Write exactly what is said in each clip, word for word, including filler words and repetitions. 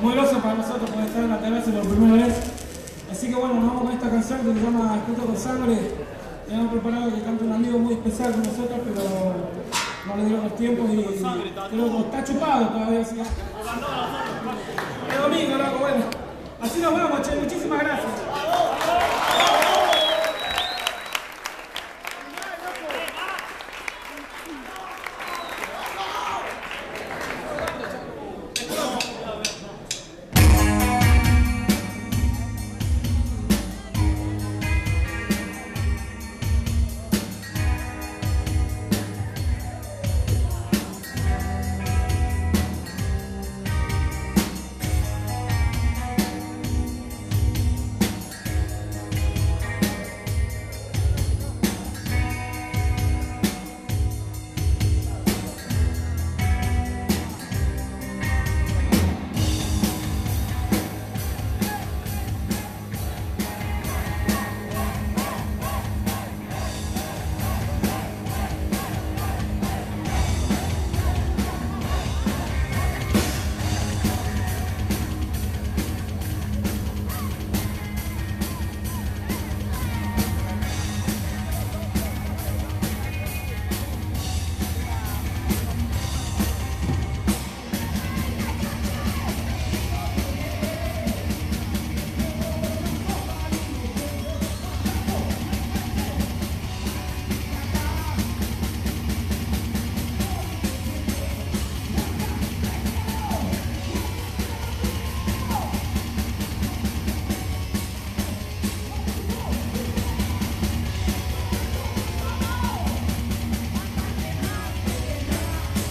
muy groso para nosotros poder estar en la terraza por primera vez. Así que bueno, nos vamos con esta canción que se llama Escrito con Sangre. Tenemos preparado que cante un amigo muy especial con nosotros, pero no le dieron los tiempos y creo que está chupado todavía. Así. Es domingo, loco, bueno. Así nos vamos, che, muchísimas gracias.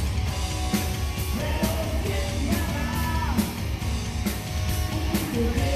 Thank you.